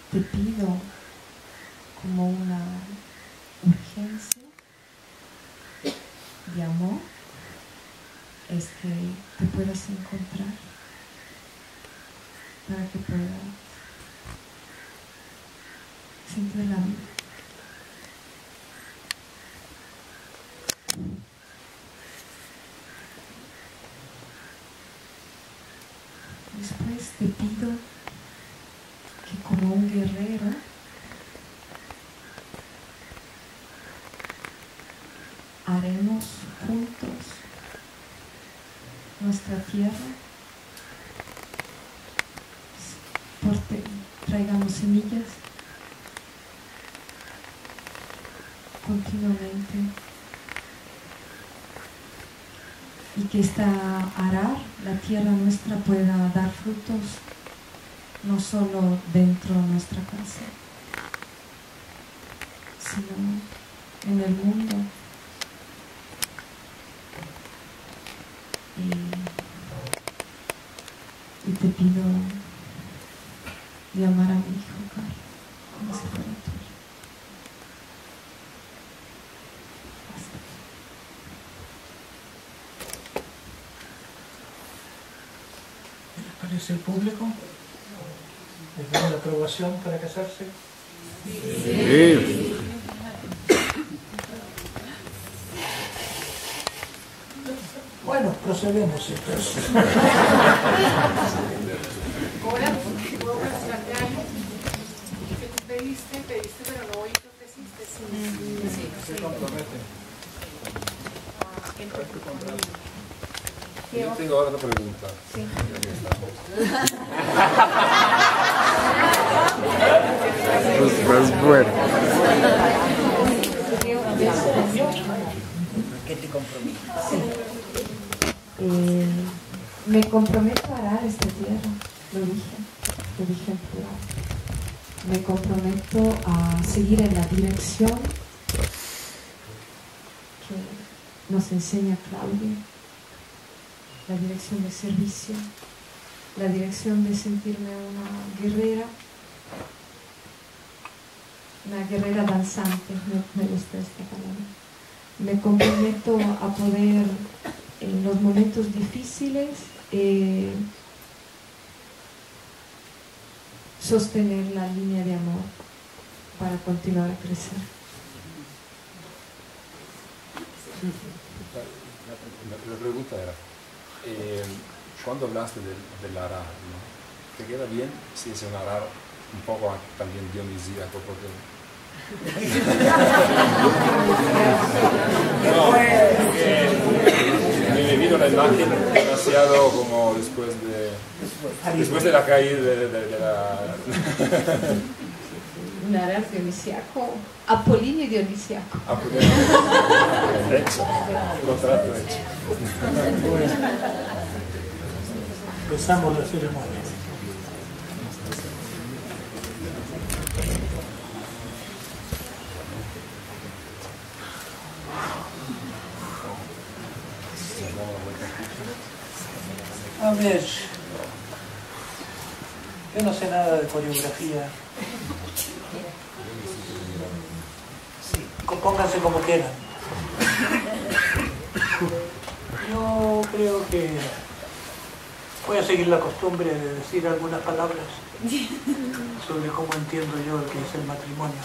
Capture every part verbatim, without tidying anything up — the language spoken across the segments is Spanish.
te pido como una urgencia de amor, es que te puedas encontrar, para que puedas sentir la vida. Después te pido que como un guerrero haremos juntos nuestra tierra, porte, traigamos semillas continuamente y que esta arar, la tierra nuestra, pueda dar frutos no solo dentro de nuestra casa, sino en el mundo. Y, y te pido de amar a mi hijo, Carlos, como si fuera tuyo. ¿Qué les parece el público? ¿Les da la aprobación para casarse? Sí. Bueno, procedemos entonces. Ahora, puedo preguntarte algo. Que tú pediste, pediste, pero no oí que ofreciste. Sí, sí, sí. Se comprometen. ¿Qué Yo otro? tengo otra pregunta. Sí. Pues bueno. ¿Qué te comprometes? Eh, me comprometo a arar esta tierra, lo dije, lo dije en plural. Me comprometo a seguir en la dirección que nos enseña Claudia, la dirección de servicio, la dirección de sentirme una guerrera, una guerrera danzante, me, me gusta esta palabra. Me comprometo a poder, en los momentos difíciles, eh, sostener la línea de amor para continuar a crecer. La, la- la pregunta era, eh, cuando hablaste del, del arar, ¿no? ¿Te queda bien si es un arar un poco también dionisíaco? Porque... no, porque me he vivido la imagen demasiado como después de, después de la caída de, de, de la... Un arar dionisiaco, apolíneo dionisiaco. Ah, porque... hecho, contrato hecho. Empezamos la ceremonia. A ver, yo no sé nada de coreografía. Sí, compónganse como quieran. Yo creo que voy a seguir la costumbre de decir algunas palabras sobre cómo entiendo yo lo que es el matrimonio.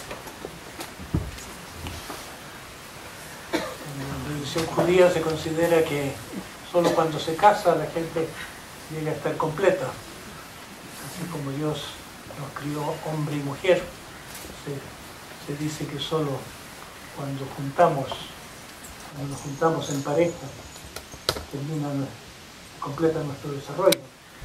En la religión judía se considera que solo cuando se casa la gente llega a estar completa. Así como Dios nos crió hombre y mujer, se, se dice que solo cuando juntamos, cuando nos juntamos en pareja, termina, completa nuestro desarrollo.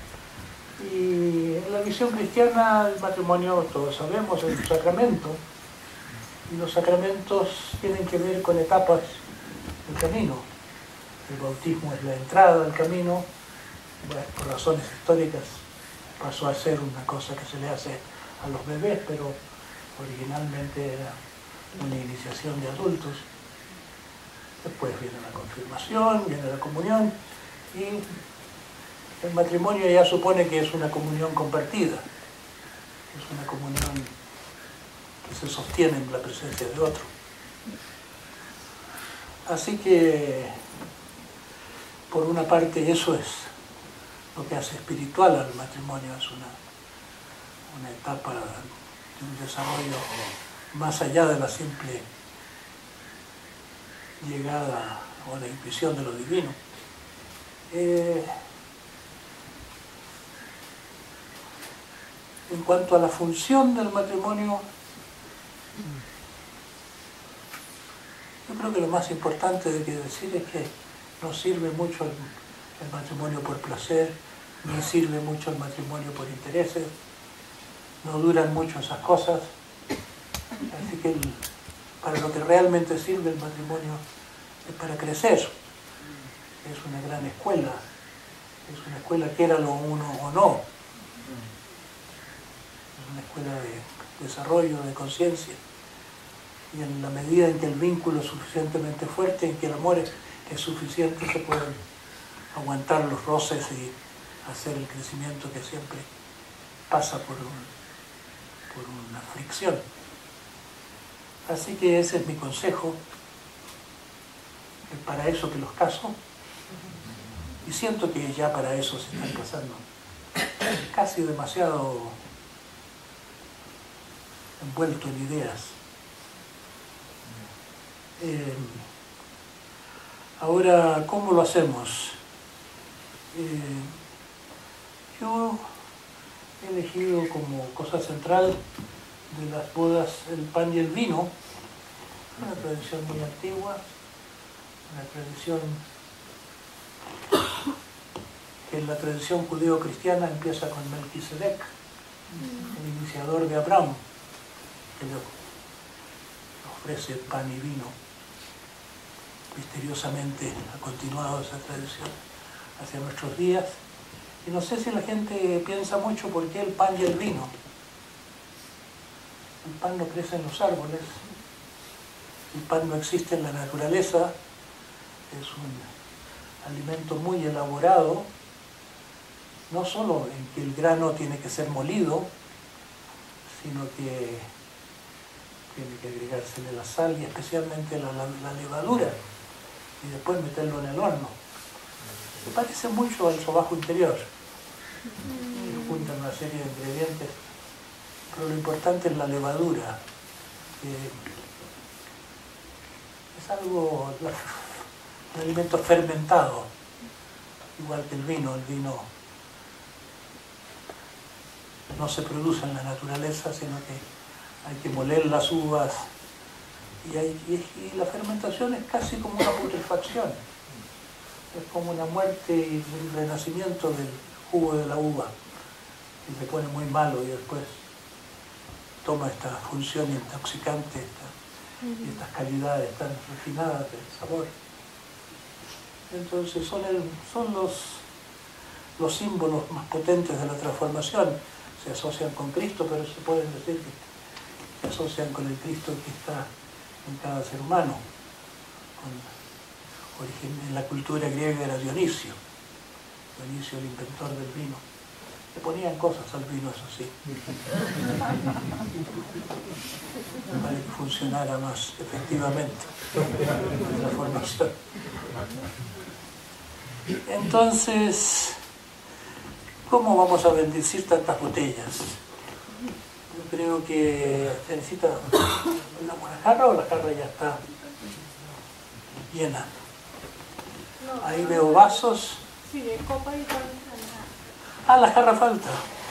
Y en la visión cristiana el matrimonio, todos sabemos, es un sacramento, y los sacramentos tienen que ver con etapas del camino. El bautismo es la entrada al camino, bueno, por razones históricas pasó a ser una cosa que se le hace a los bebés, pero originalmente era una iniciación de adultos. Después viene la confirmación, viene la comunión, y el matrimonio ya supone que es una comunión compartida. es una comunión que se sostiene en la presencia de otro. Así que, por una parte, eso es lo que hace espiritual al matrimonio, es una, una etapa de un desarrollo más allá de la simple llegada o la intuición de lo divino. Eh, en cuanto a la función del matrimonio, yo creo que lo más importante de que decir es que no sirve mucho el, el matrimonio por placer, ni sirve mucho el matrimonio por intereses, no duran mucho esas cosas, así que el, para lo que realmente sirve el matrimonio es para crecer, es una gran escuela, es una escuela que era lo uno o no, es una escuela de desarrollo, de conciencia. Y en la medida en que el vínculo es suficientemente fuerte, en que el amor es, es suficiente, se pueden aguantar los roces y hacer el crecimiento que siempre pasa por, un, por una fricción. Así que ese es mi consejo, es para eso que los caso, y siento que ya para eso se están casando casi demasiado envuelto en ideas. Eh, ahora, ¿cómo lo hacemos? Eh, yo he elegido como cosa central de las bodas el pan y el vino, una tradición muy antigua, una tradición que en la tradición judeo-cristiana empieza con Melquisedec, el iniciador de Abraham, que le ofrece pan y vino. Misteriosamente ha continuado esa tradición hacia nuestros días, y no sé si la gente piensa mucho por qué el pan y el vino. El pan no crece en los árboles, el pan no existe en la naturaleza, es un alimento muy elaborado, no solo en que el grano tiene que ser molido, sino que tiene que agregársele la sal y especialmente la, la, la levadura, y después meterlo en el horno. Se parece mucho al sobajo interior. Se juntan una serie de ingredientes, pero lo importante es la levadura. Eh, es algo, la, un alimento fermentado, igual que el vino. El vino no se produce en la naturaleza, sino que hay que moler las uvas, y, hay, y, y la fermentación es casi como una putrefacción, es como una muerte y un renacimiento del jugo de la uva, y se pone muy malo y después toma esta función intoxicante, esta, y estas calidades tan refinadas del sabor. Entonces son, el, son los, los símbolos más potentes de la transformación. Se asocian con Cristo, pero se pueden decir que se asocian con el Cristo que está en cada ser humano. Con origen, en la cultura griega era Dionisio, Dionisio el inventor del vino. Le ponían cosas al vino, eso sí, para que funcionara más efectivamente la formación. Entonces, ¿cómo vamos a bendecir tantas botellas? Yo creo que se necesita una buena jarra, o la jarra ya está llena. Ahí veo vasos. Sí, de copa y pan. Ah, la jarra falta.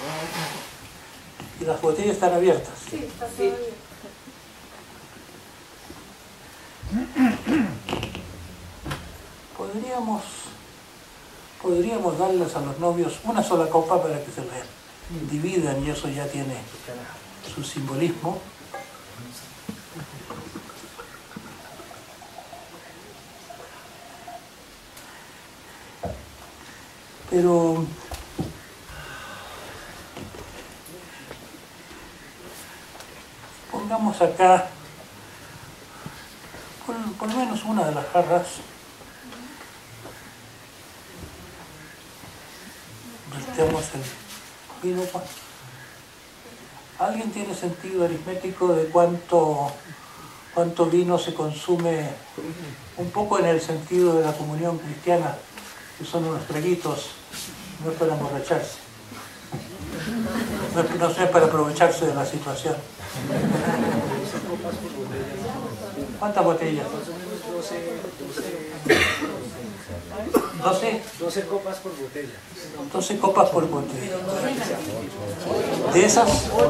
Y las botellas están abiertas. Sí, está todo bien. Podríamos, podríamos darles a los novios una sola copa para que se la dividan, y eso ya tiene su simbolismo. Pero pongamos acá por, por lo menos una de las jarras, vertemos el vino, ¿Alguien tiene sentido aritmético de cuánto, cuánto vino se consume, un poco en el sentido de la comunión cristiana, que son unos traguitos, no es para emborracharse, no es, no es para aprovecharse de la situación? ¿Cuántas botellas? ¿doce? doce copas por botella. doce copas por botella. ¿De esas?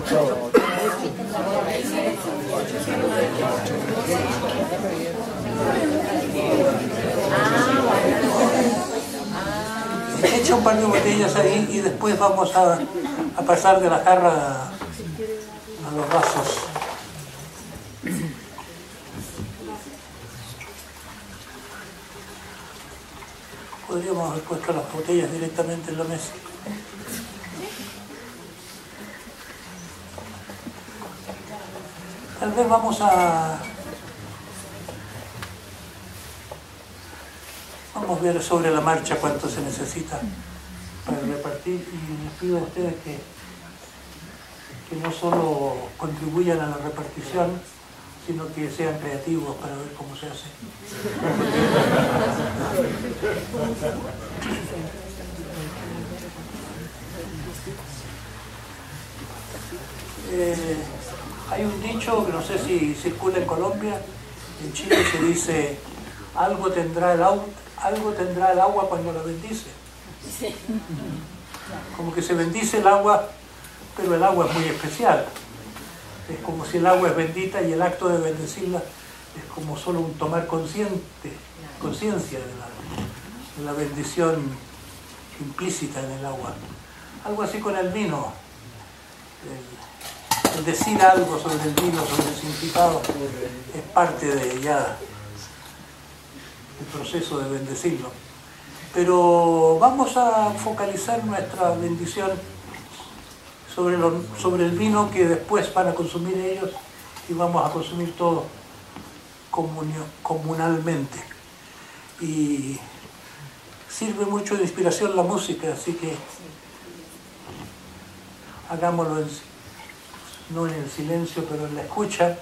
Echa un par de botellas ahí y después vamos a, a pasar de la jarra a, a los vasos. Podríamos haber puesto las botellas directamente en la mesa. Tal vez vamos a... Vamos a ver sobre la marcha cuánto se necesita para repartir, y les pido a ustedes que, que no solo contribuyan a la repartición, sino que sean creativos para ver cómo se hace. Eh, hay un dicho que no sé si circula en Colombia, en Chile se dice: algo tendrá el agua, algo tendrá el agua cuando la bendice. Como que se bendice el agua, pero el agua es muy especial. Es como si el agua es bendita y el acto de bendecirla es como solo un tomar consciente, conciencia de la, de la bendición implícita en el agua. Algo así con el vino. El, el decir algo sobre el vino, sobre el significado, es parte de ya el proceso de bendecirlo. Pero vamos a focalizar nuestra bendición sobre, lo, sobre el vino que después van a consumir ellos, y vamos a consumir todo comunio, comunalmente. Y sirve mucho de inspiración la música, así que hagámoslo en, no en el silencio, pero en la escucha.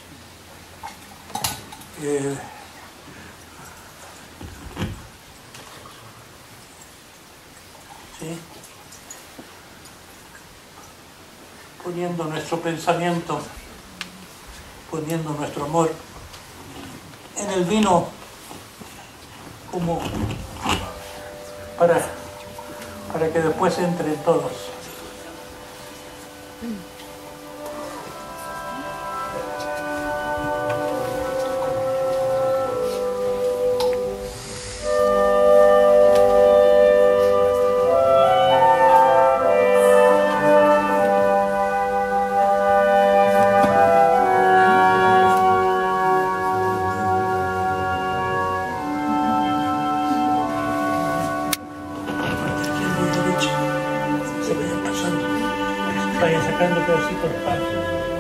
Eh, ¿sí? Poniendo nuestro pensamiento, poniendo nuestro amor en el vino, como para, para que después entre todos. Vayan sacando pedacitos de pan.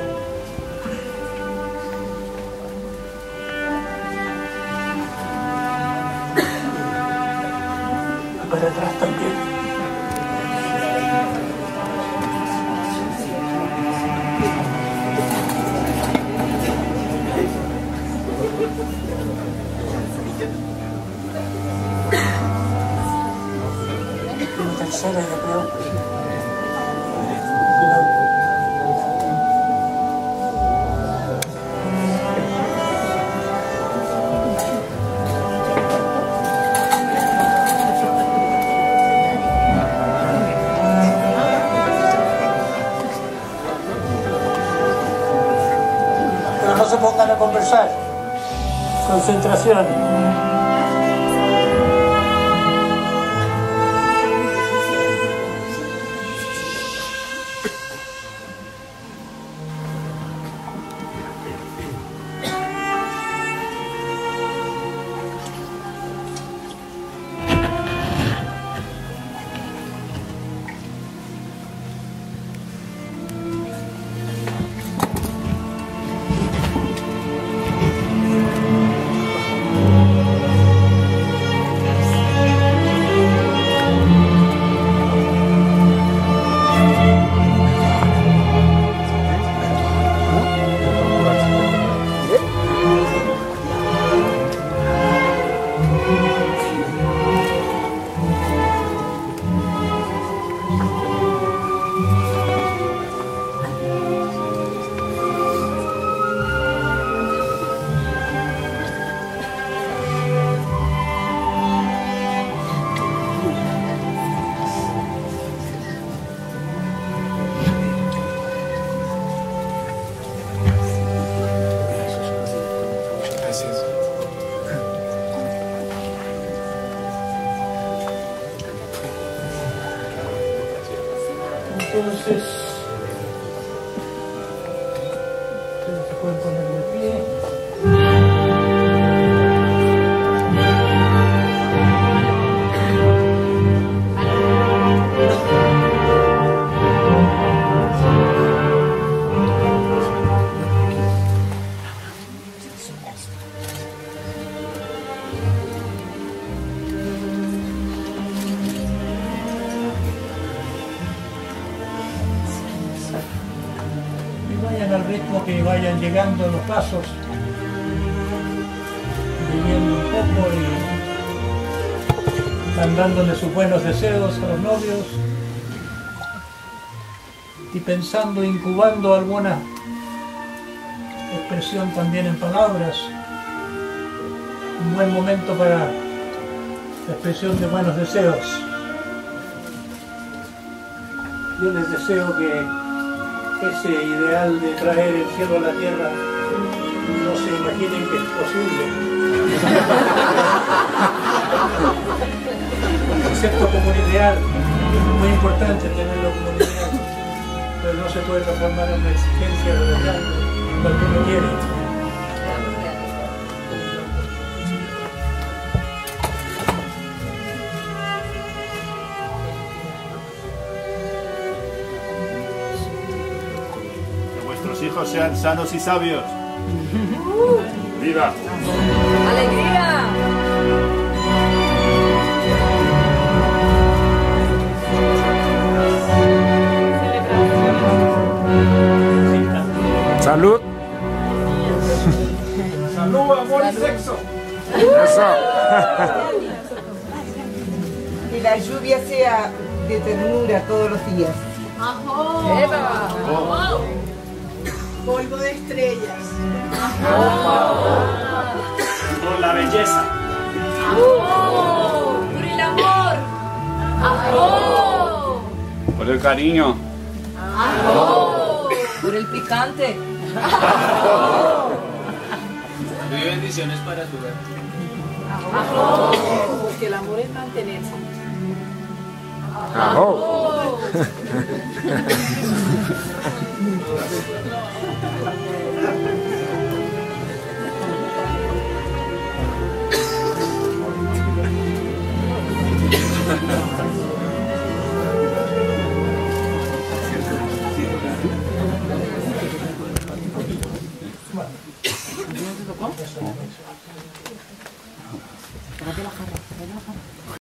Para atrás también. La tercera, yo creo. No se pongan a conversar. Concentración. Entonces, ustedes se pueden poner de pie. Al ritmo que vayan llegando los pasos, viviendo un poco y van dándole sus buenos deseos a los novios y pensando, incubando alguna expresión también en palabras. Un buen momento para la expresión de buenos deseos. Yo les deseo que ese ideal de traer el cielo a la tierra no se imaginen que es posible, excepto como un ideal. Es muy importante tenerlo como un ideal, pero no se puede transformar en una exigencia de verdad cuando uno quiere. Hijos sean sanos y sabios. ¡Viva! ¡Alegría! Salud. Salud, amor y sexo. Eso. Que la lluvia sea de ternura todos los días. ¡Eva! Polvo de estrellas. Por la belleza. Por el amor. Por el cariño. Por el picante. Y bendiciones para tu vida. Porque el amor es mantenerse. Ajo.